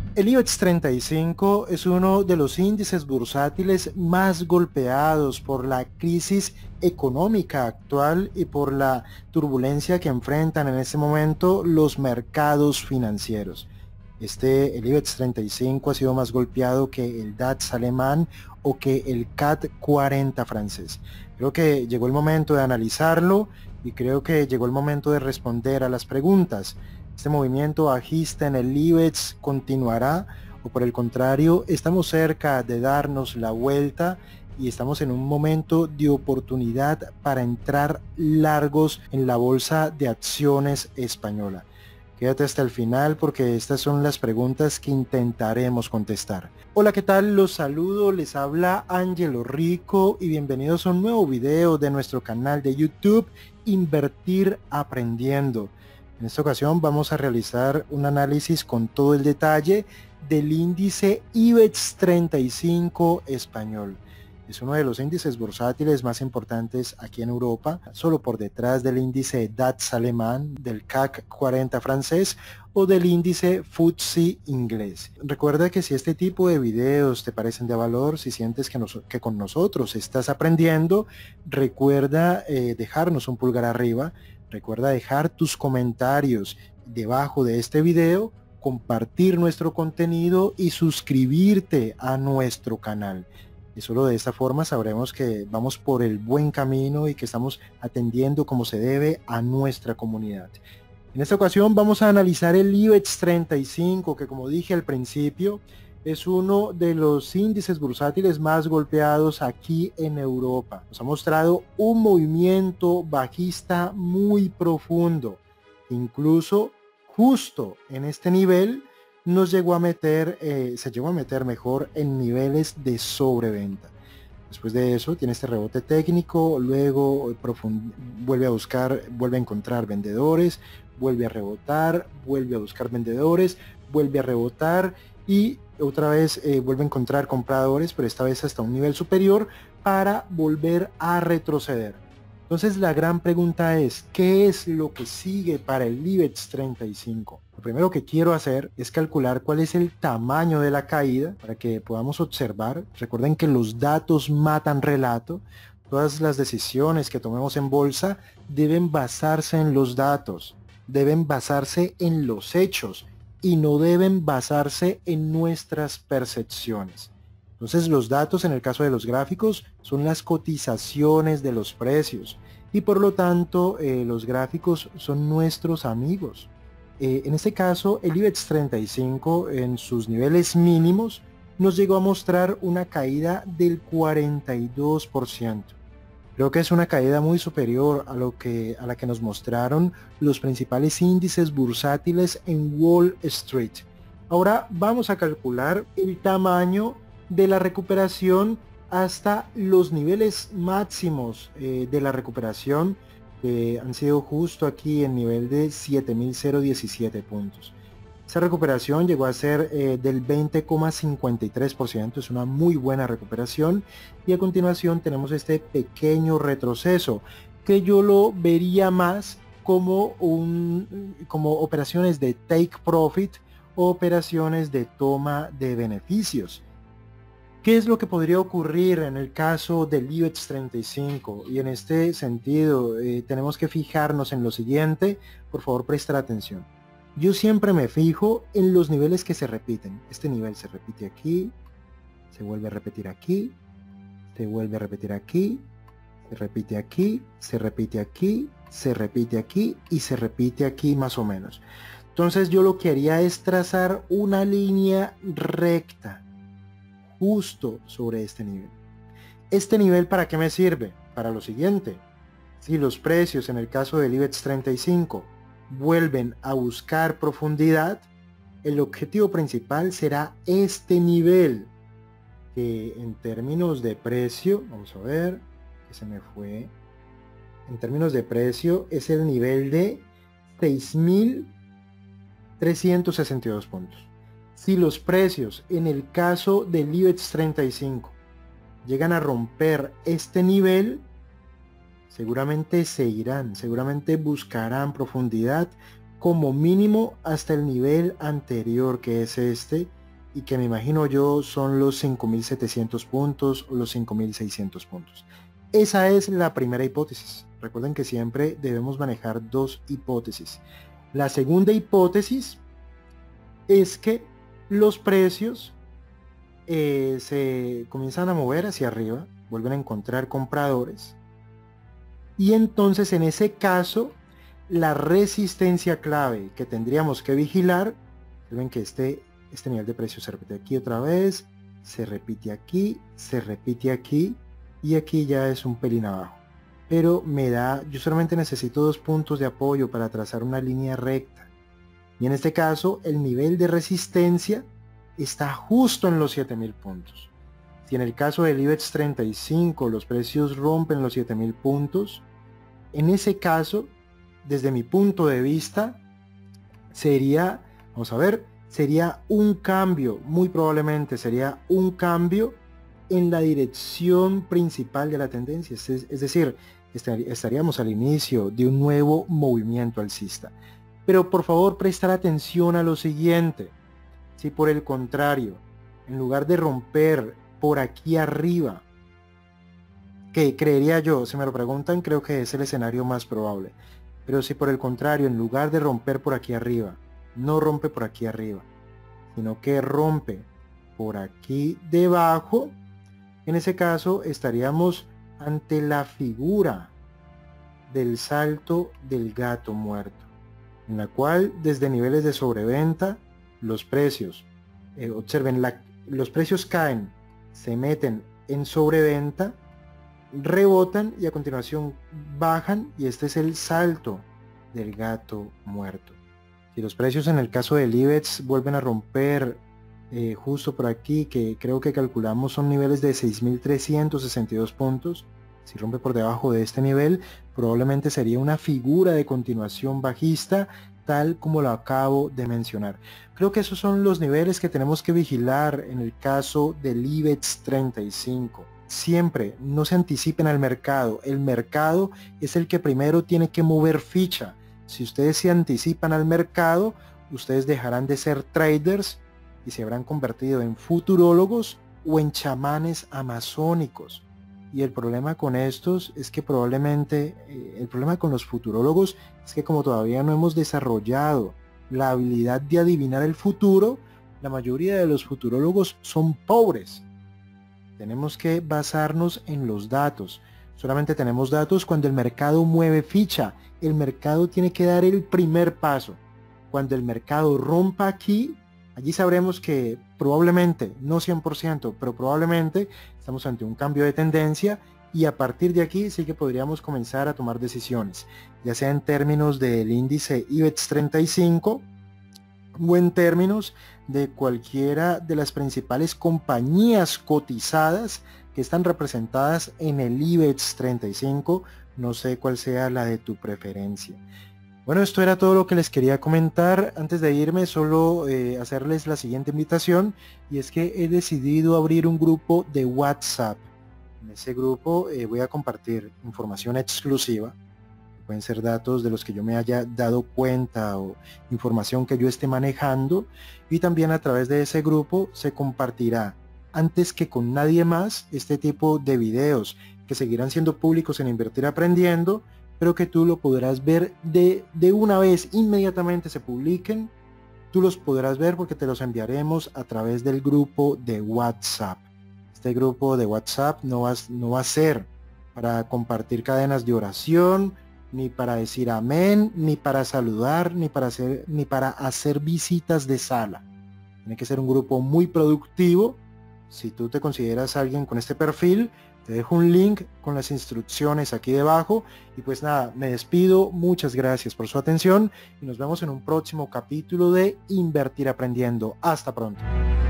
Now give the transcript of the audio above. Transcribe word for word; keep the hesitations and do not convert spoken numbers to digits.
El IBEX treinta y cinco es uno de los índices bursátiles más golpeados por la crisis económica actual y por la turbulencia que enfrentan en este momento los mercados financieros. Este, el IBEX treinta y cinco ha sido más golpeado que el DAX alemán o que el CAC cuarenta francés. Creo que llegó el momento de analizarlo y creo que llegó el momento de responder a las preguntas. ¿Este movimiento bajista en el IBEX continuará o por el contrario estamos cerca de darnos la vuelta y estamos en un momento de oportunidad para entrar largos en la bolsa de acciones española? Quédate hasta el final porque estas son las preguntas que intentaremos contestar. Hola, ¿qué tal? Los saludo, les habla Ángelo Rico y bienvenidos a un nuevo video de nuestro canal de YouTube Invertir Aprendiendo. En esta ocasión vamos a realizar un análisis con todo el detalle del índice IBEX treinta y cinco español. Es uno de los índices bursátiles más importantes aquí en Europa, solo por detrás del índice DAX alemán, del CAC cuarenta francés o del índice F T S E inglés. Recuerda que si este tipo de videos te parecen de valor, si sientes que, nos, que con nosotros estás aprendiendo, recuerda eh, dejarnos un pulgar arriba, recuerda dejar tus comentarios debajo de este video, compartir nuestro contenido y suscribirte a nuestro canal. Y solo de esta forma sabremos que vamos por el buen camino y que estamos atendiendo como se debe a nuestra comunidad. En esta ocasión vamos a analizar el IBEX treinta y cinco, que como dije al principio, es uno de los índices bursátiles más golpeados aquí en Europa. Nos ha mostrado un movimiento bajista muy profundo. Incluso justo en este nivel nos llegó a meter, eh, se llegó a meter mejor en niveles de sobreventa. Después de eso tiene este rebote técnico, luego vuelve a buscar, vuelve a encontrar vendedores, vuelve a rebotar, vuelve a buscar vendedores, vuelve a rebotar y otra vez eh, vuelve a encontrar compradores, pero esta vez hasta un nivel superior para volver a retroceder. Entonces la gran pregunta es, ¿qué es lo que sigue para el IBEX treinta y cinco? Lo primero que quiero hacer es calcular cuál es el tamaño de la caída para que podamos observar. Recuerden que los datos matan relato. Todas las decisiones que tomemos en bolsa deben basarse en los datos, deben basarse en los hechos y no deben basarse en nuestras percepciones. Entonces los datos en el caso de los gráficos son las cotizaciones de los precios y por lo tanto eh, los gráficos son nuestros amigos. Eh, en este caso el IBEX treinta y cinco en sus niveles mínimos nos llegó a mostrar una caída del cuarenta y dos por ciento. Creo que es una caída muy superior a, lo que, a la que nos mostraron los principales índices bursátiles en Wall Street. Ahora vamos a calcular el tamaño de la recuperación hasta los niveles máximos eh, de la recuperación que eh, han sido justo aquí en nivel de siete mil diecisiete puntos. Esa recuperación llegó a ser eh, del veinte coma cincuenta y tres por ciento, es una muy buena recuperación y a continuación tenemos este pequeño retroceso que yo lo vería más como, un, como operaciones de take profit o operaciones de toma de beneficios. ¿Qué es lo que podría ocurrir en el caso del IBEX treinta y cinco? Y en este sentido eh, tenemos que fijarnos en lo siguiente, por favor prestar atención. Yo siempre me fijo en los niveles que se repiten. Este nivel se repite aquí, se vuelve a repetir aquí, se vuelve a repetir aquí, se repite aquí, se repite aquí, se repite aquí y se repite aquí más o menos. Entonces yo lo que haría es trazar una línea recta justo sobre este nivel. ¿Este nivel para qué me sirve? Para lo siguiente. Si los precios en el caso del IBEX treinta y cinco vuelven a buscar profundidad, el objetivo principal será este nivel, que en términos de precio, vamos a ver, que se me fue, en términos de precio es el nivel de seis mil trescientos sesenta y dos puntos. Si los precios en el caso del IBEX treinta y cinco llegan a romper este nivel, seguramente se irán, seguramente buscarán profundidad como mínimo hasta el nivel anterior, que es este, y que me imagino yo son los cinco mil setecientos puntos o los cinco mil seiscientos puntos. Esa es la primera hipótesis. Recuerden que siempre debemos manejar dos hipótesis. La segunda hipótesis es que los precios eh, se comienzan a mover hacia arriba, vuelven a encontrar compradores, y entonces en ese caso la resistencia clave que tendríamos que vigilar, ven que este, este nivel de precio se repite aquí otra vez, se repite aquí, se repite aquí, y aquí ya es un pelín abajo, pero me da, yo solamente necesito dos puntos de apoyo para trazar una línea recta, y en este caso el nivel de resistencia está justo en los siete mil puntos. Si en el caso del IBEX treinta y cinco los precios rompen los siete mil puntos, en ese caso, desde mi punto de vista, sería, vamos a ver, sería un cambio, muy probablemente sería un cambio en la dirección principal de la tendencia, es, es decir, estaríamos al inicio de un nuevo movimiento alcista. Pero por favor prestar atención a lo siguiente. Si por el contrario, en lugar de romper por aquí arriba, que creería yo, si me lo preguntan, creo que es el escenario más probable, pero si por el contrario, en lugar de romper por aquí arriba, no rompe por aquí arriba, sino que rompe por aquí debajo, en ese caso estaríamos ante la figura del salto del gato muerto, en la cual desde niveles de sobreventa los precios, eh, observen, la, los precios caen, se meten en sobreventa, rebotan y a continuación bajan, y este es el salto del gato muerto. Si los precios en el caso del IBEX vuelven a romper eh, justo por aquí, que creo que calculamos son niveles de seis mil trescientos sesenta y dos puntos, si rompe por debajo de este nivel, probablemente sería una figura de continuación bajista, tal como lo acabo de mencionar. Creo que esos son los niveles que tenemos que vigilar en el caso del IBEX treinta y cinco. Siempre no se anticipen al mercado. El mercado es el que primero tiene que mover ficha. Si ustedes se anticipan al mercado, ustedes dejarán de ser traders y se habrán convertido en futurólogos o en chamanes amazónicos. Y el problema con estos es que probablemente, eh, el problema con los futurólogos es que como todavía no hemos desarrollado la habilidad de adivinar el futuro, la mayoría de los futurólogos son pobres. Tenemos que basarnos en los datos. Solamente tenemos datos cuando el mercado mueve ficha. El mercado tiene que dar el primer paso. Cuando el mercado rompa aquí, allí sabremos que probablemente, no cien por ciento, pero probablemente estamos ante un cambio de tendencia, y a partir de aquí sí que podríamos comenzar a tomar decisiones, ya sea en términos del índice IBEX treinta y cinco o en términos de cualquiera de las principales compañías cotizadas que están representadas en el IBEX treinta y cinco, no sé cuál sea la de tu preferencia. Bueno, esto era todo lo que les quería comentar. Antes de irme, solo eh, hacerles la siguiente invitación, y es que he decidido abrir un grupo de WhatsApp. En ese grupo eh, voy a compartir información exclusiva, pueden ser datos de los que yo me haya dado cuenta o información que yo esté manejando, y también a través de ese grupo se compartirá antes que con nadie más este tipo de videos que seguirán siendo públicos en Invertir Aprendiendo, pero que tú lo podrás ver de, de una vez, inmediatamente se publiquen, tú los podrás ver porque te los enviaremos a través del grupo de WhatsApp. Este grupo de WhatsApp no va, no va a ser para compartir cadenas de oración, ni para decir amén, ni para saludar, ni para hacer, ni para hacer visitas de sala. Tiene que ser un grupo muy productivo. Si tú te consideras alguien con este perfil, te dejo un link con las instrucciones aquí debajo. Y pues nada, me despido, muchas gracias por su atención y nos vemos en un próximo capítulo de Invertir Aprendiendo. Hasta pronto.